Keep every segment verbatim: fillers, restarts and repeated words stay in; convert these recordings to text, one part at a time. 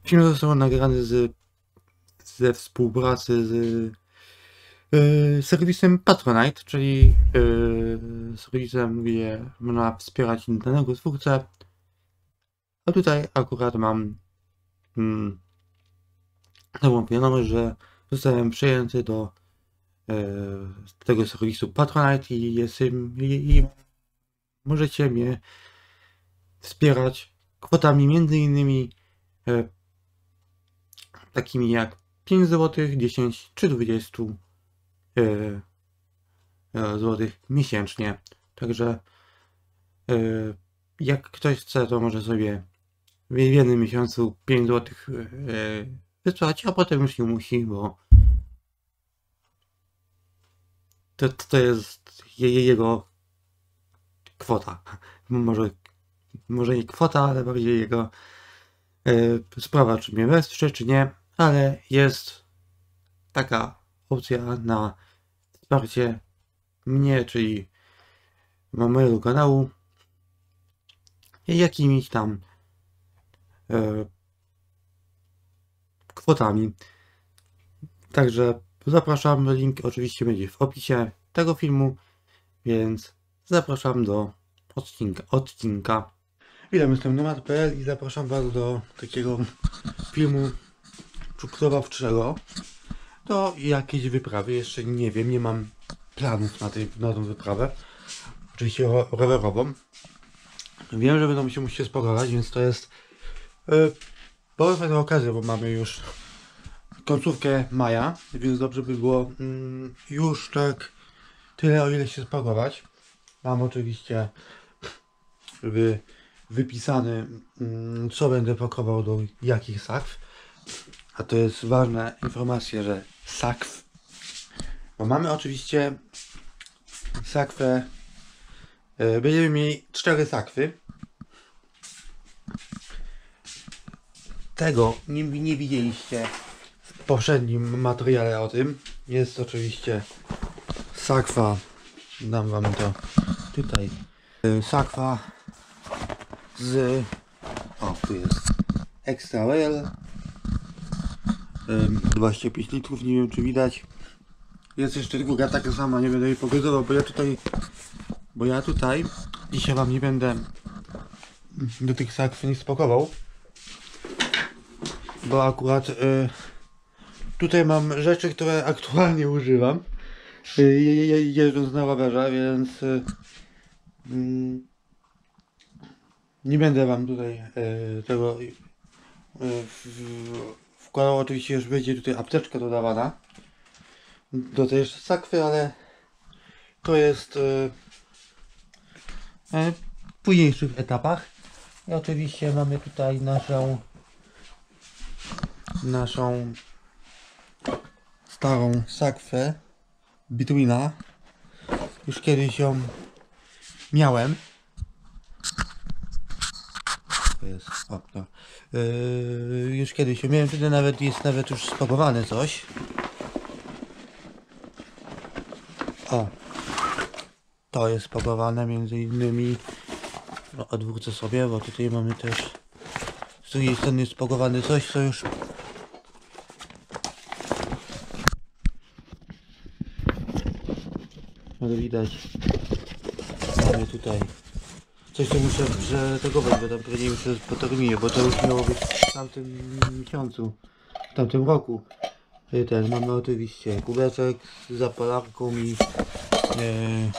Film został nagrany z, ze współpracy z yy, serwisem Patronite, czyli yy, serwisem, gdzie można wspierać danego twórcę. A tutaj akurat mam mm, nową wiadomość, że zostałem przyjęty do yy, tego serwisu Patronite i, jestem, i, i możecie mnie wspierać kwotami między innymi yy, takimi jak pięć złotych, dziesięć czy dwadzieścia yy, yy, złotych miesięcznie. Także yy, jak ktoś chce, to może sobie w jednym miesiącu pięć złotych yy, wysłać, a potem już nie musi, bo to, to jest je, jego kwota. Może, może nie kwota, ale bardziej jego yy, sprawa, czy mnie wesprze, czy nie, ale jest taka opcja na wsparcie mnie, czyli mojego kanału, jakimiś tam e, kwotami. Także zapraszam, link oczywiście będzie w opisie tego filmu, więc zapraszam do odcinka. odcinka. Witam, jestem nomad kropka p l i zapraszam Was do takiego filmu przygotowawczego do jakiejś wyprawy. Jeszcze nie wiem, nie mam planów na, tej, na tą wyprawę. Oczywiście ro rowerową. Wiem, że będą mi się musieli spakować, więc to jest yy, bardzo fajna okazja, bo mamy już końcówkę maja, więc dobrze by było yy, już tak tyle, o ile się spakować. Mam oczywiście wy, wypisany, yy, co będę pakował do jakich sakw. A to jest ważna informacja, że sakw, bo mamy oczywiście sakwę. Będziemy mieli cztery sakwy. Tego nie, nie widzieliście w poprzednim materiale o tym. Jest oczywiście sakwa, dam wam to tutaj, sakwa z, o tu jest Extra Rail, dwadzieścia pięć litrów, nie wiem czy widać. Jest jeszcze druga taka sama, nie będę jej pokazywał, bo ja tutaj Bo ja tutaj dzisiaj wam nie będę do tych sakw nie spakował. Bo akurat y, tutaj mam rzeczy, które aktualnie używam. Y, je, jeżdżąc na rowerze, więc y, y, nie będę wam tutaj y, tego y, w, wkładał. Oczywiście już będzie tutaj apteczka dodawana do tej sakwy, ale to jest y, w późniejszych etapach. I oczywiście mamy tutaj naszą naszą starą sakwę Betweena. Już kiedyś ją miałem. To jest o, to. Yy, już kiedyś ją miałem, wtedy nawet jest nawet już spakowane coś. O, to jest spakowane między innymi. No, odwrócę sobie, bo tutaj mamy też z drugiej strony jest spakowane coś, co już ale widać. Mamy tutaj coś, co muszę przetegować, bo tam pewnie nie muszę po terminie, bo to już miało być w tamtym miesiącu, w tamtym roku. Ten mamy oczywiście kubeczek z zapalarką i e,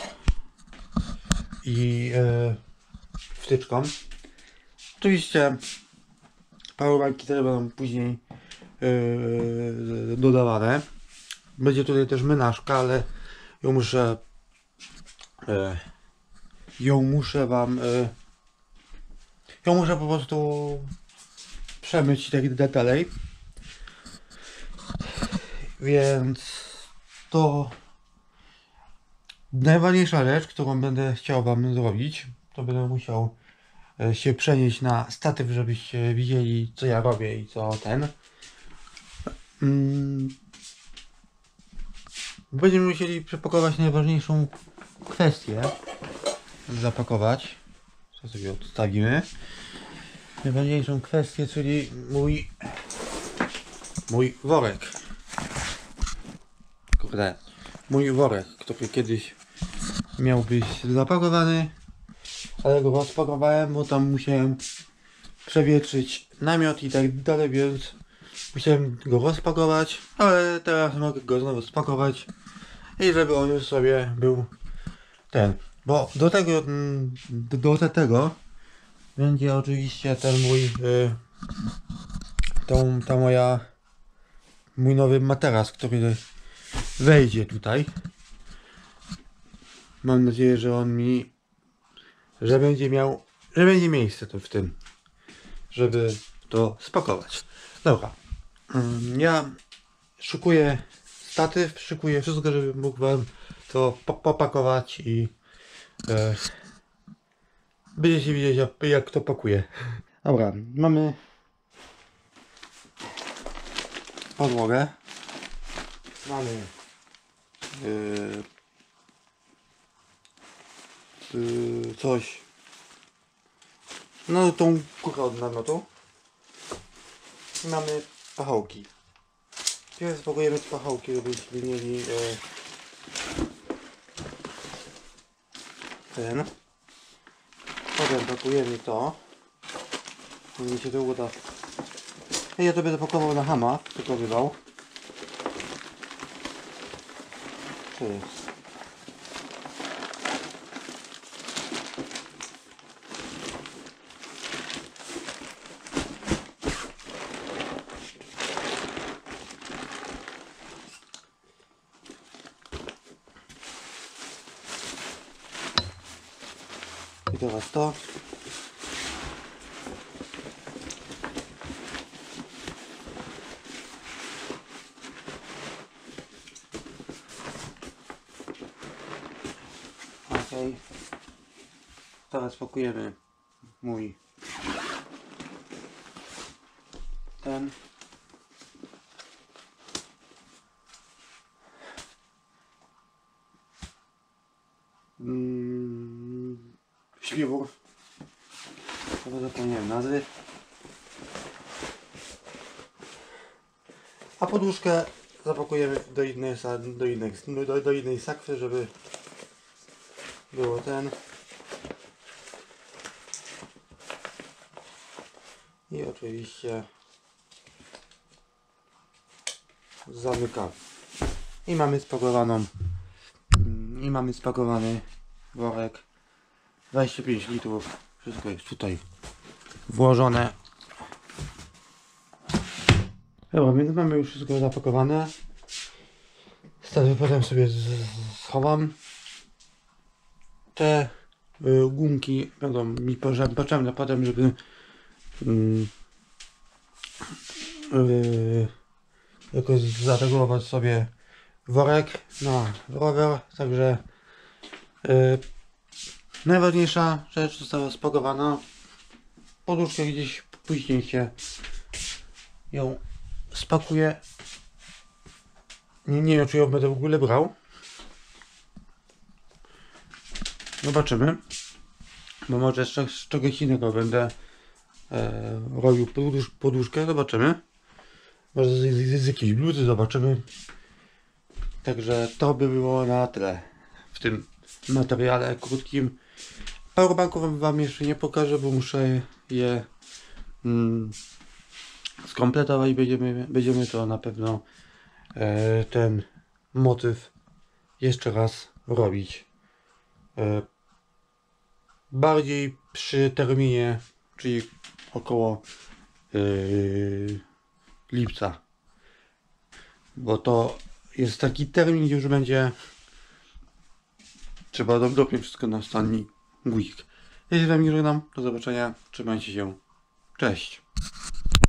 i e, wtyczką. Oczywiście powerbanki też będą później yy, dodawane. Będzie tutaj też menażka, ale ją muszę yy, ją muszę wam yy, ją muszę po prostu przemyć i tak dalej. Więc to najważniejsza rzecz, którą będę chciał wam zrobić, to będę musiał się przenieść na statyw, żebyście widzieli, co ja robię i co ten. Będziemy musieli przepakować najważniejszą kwestię. Zapakować. Co sobie odstawimy. Najważniejszą kwestię, czyli mój mój worek. Kurde, mój worek, który kiedyś miał być zapakowany, ale go rozpakowałem, bo tam musiałem przewietrzyć namiot i tak dalej, więc musiałem go rozpakować, ale teraz mogę go znowu spakować i żeby on już sobie był ten, bo do tego do, do tego będzie oczywiście ten mój y, tą, ta moja mój nowy materac, który wejdzie tutaj. Mam nadzieję, że on mi że będzie miał że będzie miejsce to w tym, żeby to spakować. Dobra, ja szykuję statyw, szykuję wszystko, żeby mógł wam to popakować i e, będziecie widzieć, jak, jak to pakuje. Dobra, mamy podłogę, mamy yy, yy, coś, no tą kurę od namiotu i mamy pachołki. Teraz spakujemy pachołki, żebyśmy mieli yy, ten. Potem pakujemy to. Mi się to uda. Ja to będę pakował na hama, przygotowywał. Co jest? I teraz to. Okej. Teraz pakujemy mój ten. Mm, śpiwór. Chyba zapomniałem nazwy. A poduszkę zapakujemy do innej, do innej, do, do innej sakwy, żeby było ten. I oczywiście zamykamy. I mamy spakowaną i mamy spakowany worek dwadzieścia pięć litrów. Wszystko jest tutaj włożone. Dobra, więc mamy już wszystko zapakowane. Wtedy potem sobie schowam. Te y, gumki będą mi potrzebne potem, żeby y, y, jakoś zaregulować sobie worek na rower. Także y, najważniejsza rzecz została spakowana. Poduszkę gdzieś później się ją spakuję. Nie, nie wiem, czy ją będę w ogóle brał. Zobaczymy. Bo może z, z czegoś innego będę e, robił podusz, poduszkę. Zobaczymy. Może z, z, z jakiejś bluzy zobaczymy. Także to by było na tyle w tym materiale krótkim. Powerbanków wam jeszcze nie pokażę, bo muszę je mm, skompletować. Będziemy, będziemy to na pewno e, ten motyw jeszcze raz robić. E, bardziej przy terminie, czyli około e, lipca. Bo to jest taki termin, gdzie już będzie trzeba dopiąć wszystko na ostatni guzik. Ja się z wami żegnam. Do zobaczenia. Trzymajcie się. Cześć.